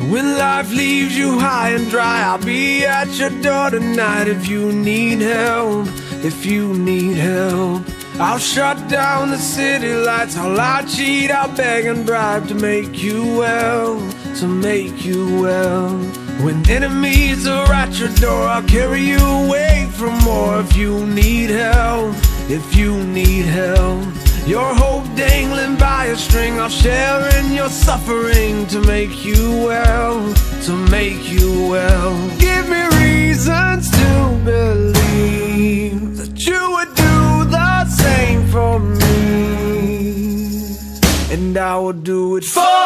When life leaves you high and dry, I'll be at your door tonight. If you need help, if you need help, I'll shut down the city lights. I'll cheat, I'll beg and bribe to make you well, to make you well. When enemies are at your door, I'll carry you away from more. If you need help, if you need help, your hope dangling by a string, I'll share in your suffering to make you well, to make you well. Give me reasons to believe that you would do the same for me, and I will do it for